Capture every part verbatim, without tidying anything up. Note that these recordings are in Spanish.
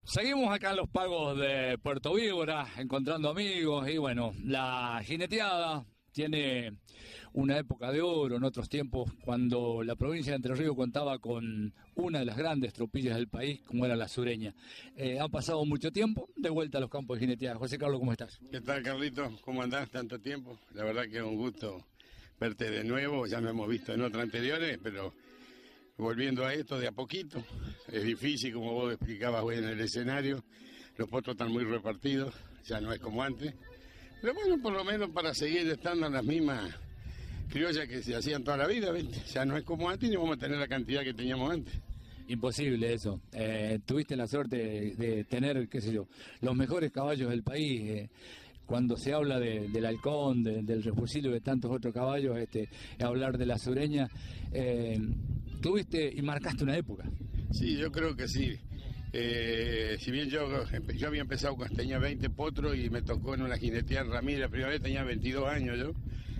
Seguimos acá en los pagos de Puerto Víbora, encontrando amigos y bueno, la jineteada tiene una época de oro en otros tiempos cuando la provincia de Entre Ríos contaba con una de las grandes tropillas del país como era la sureña. Eh, ha pasado mucho tiempo, de vuelta a los campos de jineteada. José Carlos, ¿cómo estás? ¿Qué tal, Carlito? ¿Cómo andás? Tanto tiempo. La verdad que es un gusto verte de nuevo, ya nos hemos visto en otras anteriores, pero volviendo a esto de a poquito, es difícil, como vos explicabas hoy en el escenario, los potros están muy repartidos, ya no es como antes, pero bueno, por lo menos para seguir estando en las mismas criollas que se hacían toda la vida, ¿viste? Ya no es como antes ni vamos a tener la cantidad que teníamos antes. Imposible eso. Eh, tuviste la suerte de, de tener, qué sé yo, los mejores caballos del país. Eh, cuando se habla de, del halcón, de, del refugio y de tantos otros caballos, este, hablar de la sureña, eh, tuviste y marcaste una época. Sí, yo creo que sí. Eh, si bien yo, yo había empezado cuando tenía veinte potros y me tocó en una jineteada en Ramírez, la primera vez tenía veintidós años yo,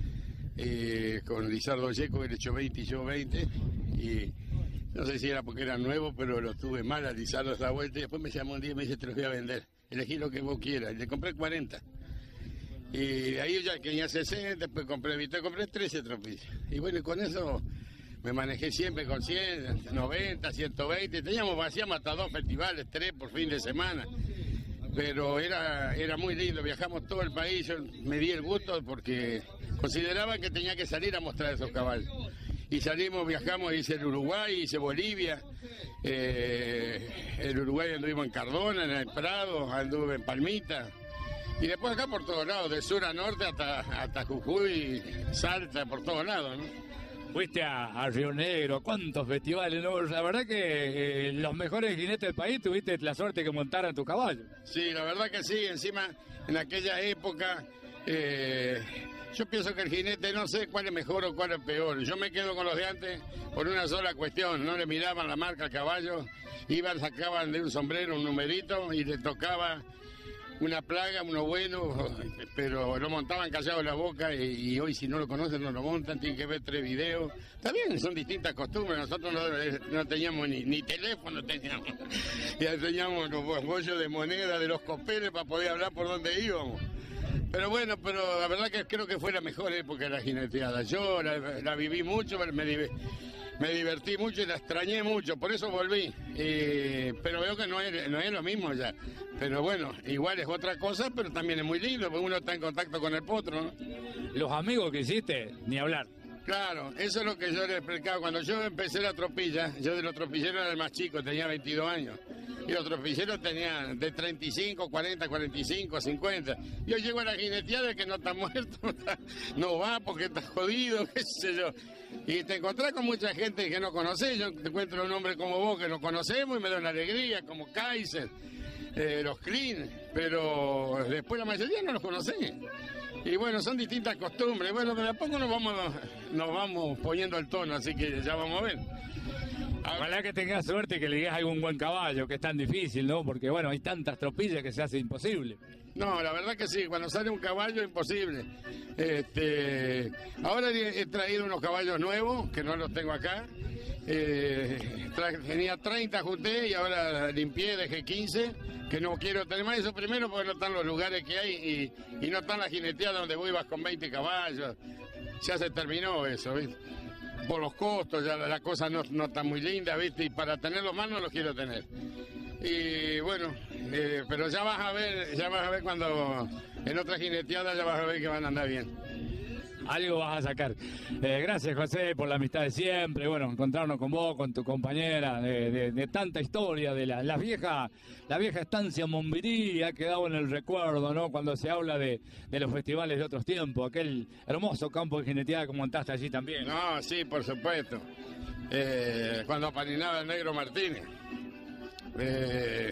eh, con Lizardo Yeco, que le echó veinte y yo veinte, y no sé si era porque era nuevo, pero lo tuve mal a Lizardo esa vuelta, y después me llamó un día y me dice, te los voy a vender, elegí lo que vos quieras, y le compré cuarenta. Y de ahí yo ya tenía sesenta, después compré, ¿viste? compré trece tropillas. Y bueno, y con eso me manejé siempre con cien, noventa, ciento veinte. Teníamos, hacíamos hasta dos festivales, tres por fin de semana. Pero era, era muy lindo, viajamos todo el país. Yo me di el gusto porque consideraban que tenía que salir a mostrar esos caballos. Y salimos, viajamos, hice el Uruguay, hice Bolivia. Eh, el Uruguay anduvimos en Cardona, en el Prado, anduve en Palmita. Y después acá por todos lados, de sur a norte hasta, hasta Jujuy, Salta, por todos lados, ¿no? Fuiste a, a Río Negro, cuántos festivales, ¿no? La verdad que eh, los mejores jinetes del país tuviste la suerte que montaran tu caballo. Sí, la verdad que sí, encima en aquella época, eh, yo pienso que el jinete no sé cuál es mejor o cuál es peor. Yo me quedo con los de antes por una sola cuestión, no le miraban la marca al caballo, iban, sacaban de un sombrero un numerito y le tocaba una plaga, uno bueno, pero lo montaban callado en la boca y, y hoy si no lo conocen no lo montan, tienen que ver tres videos. Está bien, son distintas costumbres, nosotros no, no teníamos ni, ni teléfono, teníamos. Ya teníamos los bollos de moneda de los copeles para poder hablar por dónde íbamos. Pero bueno, pero la verdad que creo que fue la mejor época de la jineteada. Yo la, la viví mucho, me divertí. Me divertí mucho y la extrañé mucho, por eso volví. Eh, pero veo que no es, no es lo mismo ya. Pero bueno, igual es otra cosa, pero también es muy lindo, porque uno está en contacto con el potro, ¿no? Los amigos que hiciste, ni hablar. Claro, eso es lo que yo le explicaba. Cuando yo empecé la tropilla, yo de los tropilleros era el más chico, tenía veintidós años. Y los tropilleros tenían de treinta y cinco, cuarenta, cuarenta y cinco, cincuenta. Yo llego a la jineteada que no está muerto, no, está, no va porque está jodido, qué sé yo. Y te encontrás con mucha gente que no conocés. Yo te encuentro un hombre como vos que nos conocemos y me da una alegría, como Kaiser, eh, los Clean, pero después la mayoría no los conocés. Y bueno, son distintas costumbres. Bueno, pero a poco nos vamos, nos vamos poniendo el tono, así que ya vamos a ver. Ojalá que tengas suerte y que le digas algún buen caballo, que es tan difícil, ¿no? Porque, bueno, hay tantas tropillas que se hace imposible. No, la verdad que sí, cuando sale un caballo es imposible. Este, ahora he traído unos caballos nuevos, que no los tengo acá. Eh, tra- tenía treinta, junté y ahora limpié, dejé quince, que no quiero tener más. Eso primero porque no están los lugares que hay y, y no están las jineteadas donde vos ibas con veinte caballos. Ya se terminó eso, ¿viste? Por los costos, ya la, la cosa no, no está muy linda, ¿viste? Y para tenerlos más no los quiero tener. Y bueno, eh, pero ya vas a ver, ya vas a ver cuando en otras jineteadas ya vas a ver que van a andar bien. Algo vas a sacar. Eh, gracias, José, por la amistad de siempre. Bueno, encontrarnos con vos, con tu compañera, de, de, de tanta historia, de la, la vieja la vieja estancia Monvirí ha quedado en el recuerdo, ¿no? Cuando se habla de, de los festivales de otros tiempos, aquel hermoso campo de jineteada que montaste allí también. No, sí, por supuesto. Eh, cuando paninaba el Negro Martínez. Eh...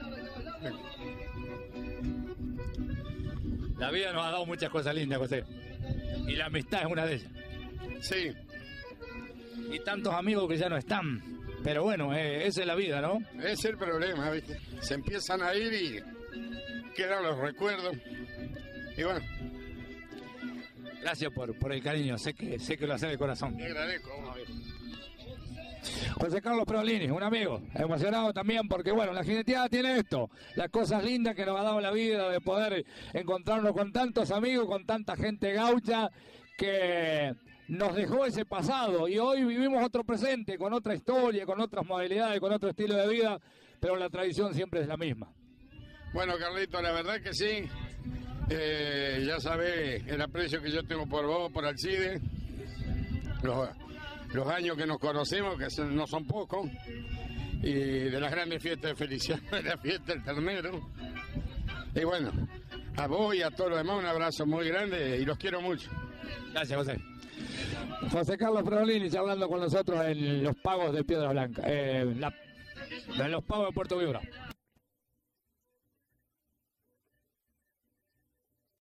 La vida nos ha dado muchas cosas lindas, José. Y la amistad es una de ellas. Sí. Y tantos amigos que ya no están. Pero bueno, eh, esa es la vida, ¿no? Ese es el problema, ¿viste? Se empiezan a ir y quedan los recuerdos. Y bueno. Gracias por, por el cariño. Sé que, sé que lo hace de corazón. Te agradezco, vamos a ver. José Carlos Perolini, un amigo, emocionado también porque, bueno, la jineteada tiene esto, las cosas lindas que nos ha dado la vida de poder encontrarnos con tantos amigos, con tanta gente gaucha que nos dejó ese pasado y hoy vivimos otro presente, con otra historia, con otras modalidades, con otro estilo de vida, pero la tradición siempre es la misma. Bueno, Carlito, la verdad que sí, eh, ya sabés el aprecio que yo tengo por vos, por Alcide, los... los años que nos conocemos, que son, no son pocos, y de las grandes fiestas de Feliciano, de la fiesta del ternero. Y bueno, a vos y a todos los demás un abrazo muy grande y los quiero mucho. Gracias, José. José Carlos Perolini hablando con nosotros en los pagos de Piedra Blanca, eh, la, en los pagos de Puerto Viura.